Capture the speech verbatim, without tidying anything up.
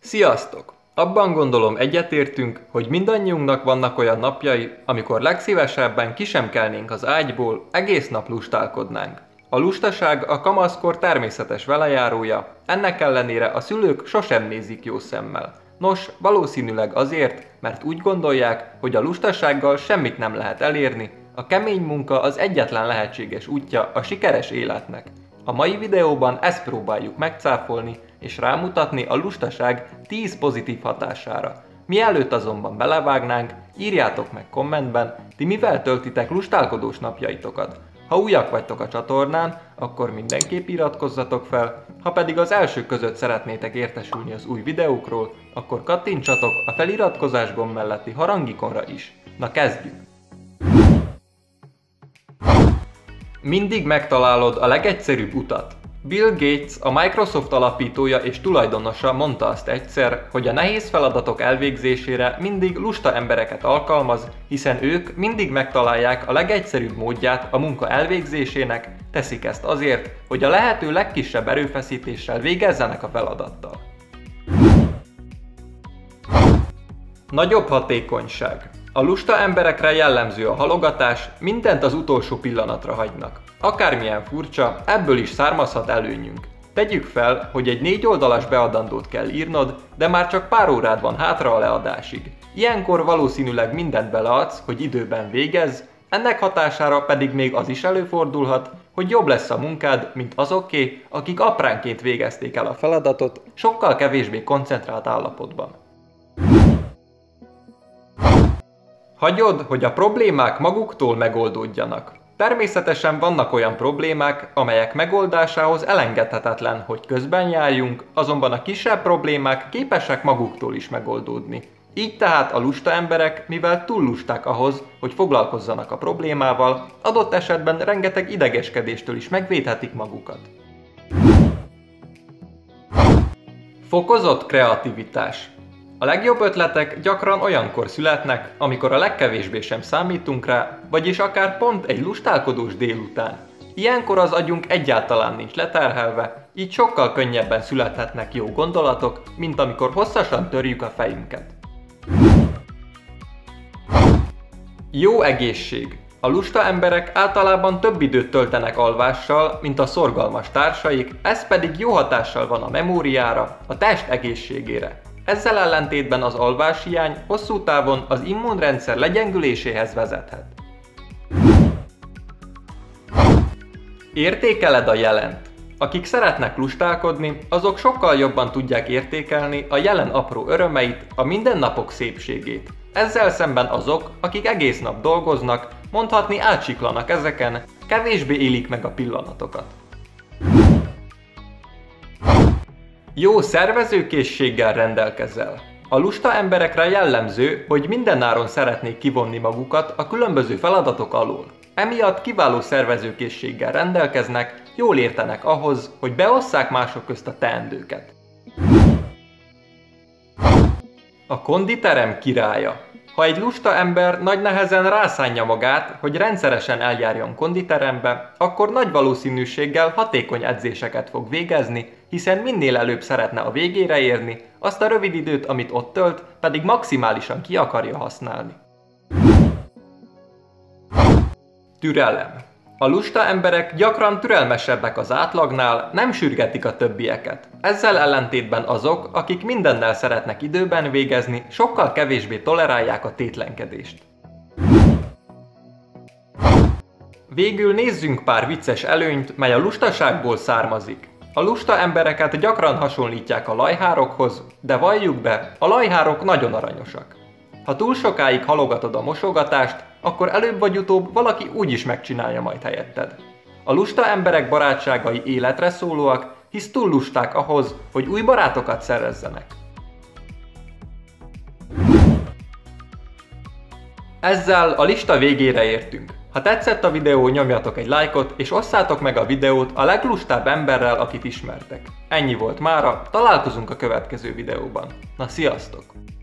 Sziasztok! Abban gondolom egyetértünk, hogy mindannyiunknak vannak olyan napjai, amikor legszívesebben ki sem kelnénk az ágyból, egész nap lustálkodnánk. A lustaság a kamaszkor természetes velejárója, ennek ellenére a szülők sosem nézik jó szemmel. Nos, valószínűleg azért, mert úgy gondolják, hogy a lustasággal semmit nem lehet elérni, a kemény munka az egyetlen lehetséges útja a sikeres életnek. A mai videóban ezt próbáljuk megcáfolni, és rámutatni a lustaság tíz pozitív hatására. Mielőtt azonban belevágnánk, írjátok meg kommentben, ti mivel töltitek lustálkodós napjaitokat. Ha újak vagytok a csatornán, akkor mindenképp iratkozzatok fel, ha pedig az elsők között szeretnétek értesülni az új videókról, akkor kattintsatok a feliratkozás gomb melletti harangikonra is. Na kezdjük! Mindig megtalálod a legegyszerűbb utat. Bill Gates, a Microsoft alapítója és tulajdonosa mondta azt egyszer, hogy a nehéz feladatok elvégzésére mindig lusta embereket alkalmaz, hiszen ők mindig megtalálják a legegyszerűbb módját a munka elvégzésének, teszik ezt azért, hogy a lehető legkisebb erőfeszítéssel végezzenek a feladattal. Nagyobb hatékonyság. A lusta emberekre jellemző a halogatás, mindent az utolsó pillanatra hagynak. Akármilyen furcsa, ebből is származhat előnyünk. Tegyük fel, hogy egy négy oldalas beadandót kell írnod, de már csak pár órád van hátra a leadásig. Ilyenkor valószínűleg mindent beleadsz, hogy időben végezz, ennek hatására pedig még az is előfordulhat, hogy jobb lesz a munkád, mint azoké, akik apránként végezték el a feladatot, sokkal kevésbé koncentrált állapotban. Hagyod, hogy a problémák maguktól megoldódjanak. Természetesen vannak olyan problémák, amelyek megoldásához elengedhetetlen, hogy közben járjunk, azonban a kisebb problémák képesek maguktól is megoldódni. Így tehát a lusta emberek, mivel túl lusták ahhoz, hogy foglalkozzanak a problémával, adott esetben rengeteg idegeskedéstől is megvédhetik magukat. Fokozott kreativitás. A legjobb ötletek gyakran olyankor születnek, amikor a legkevésbé sem számítunk rá, vagyis akár pont egy lustálkodós délután. Ilyenkor az agyunk egyáltalán nincs leterhelve, így sokkal könnyebben születhetnek jó gondolatok, mint amikor hosszasan törjük a fejünket. Jó egészség. A lusta emberek általában több időt töltenek alvással, mint a szorgalmas társaik, ez pedig jó hatással van a memóriára, a test egészségére. Ezzel ellentétben az alváshiány hosszú távon az immunrendszer legyengüléséhez vezethet. Értékeled a jelent. Akik szeretnek lustálkodni, azok sokkal jobban tudják értékelni a jelen apró örömeit, a mindennapok szépségét. Ezzel szemben azok, akik egész nap dolgoznak, mondhatni átsiklanak ezeken, kevésbé élik meg a pillanatokat. Jó szervezőkészséggel rendelkezel. A lusta emberekre jellemző, hogy mindenáron szeretnék kivonni magukat a különböző feladatok alól. Emiatt kiváló szervezőkészséggel rendelkeznek, jól értenek ahhoz, hogy beosszák mások közt a teendőket. A konditerem királya. Ha egy lusta ember nagy nehezen rászánja magát, hogy rendszeresen eljárjon konditerembe, akkor nagy valószínűséggel hatékony edzéseket fog végezni, hiszen minél előbb szeretne a végére érni, azt a rövid időt, amit ott tölt, pedig maximálisan ki akarja használni. Türelem. A lusta emberek gyakran türelmesebbek az átlagnál, nem sürgetik a többieket. Ezzel ellentétben azok, akik mindennel szeretnek időben végezni, sokkal kevésbé tolerálják a tétlenkedést. Végül nézzünk pár vicces előnyt, mely a lustaságból származik. A lusta embereket gyakran hasonlítják a lajhárokhoz, de valljuk be, a lajhárok nagyon aranyosak. Ha túl sokáig halogatod a mosogatást, akkor előbb vagy utóbb valaki úgyis megcsinálja majd helyetted. A lusta emberek barátságai életre szólóak, hisz túl lusták ahhoz, hogy új barátokat szerezzenek. Ezzel a lista végére értünk. Ha tetszett a videó, nyomjatok egy lájkot, és osszátok meg a videót a leglustább emberrel, akit ismertek. Ennyi volt mára, találkozunk a következő videóban. Na, sziasztok!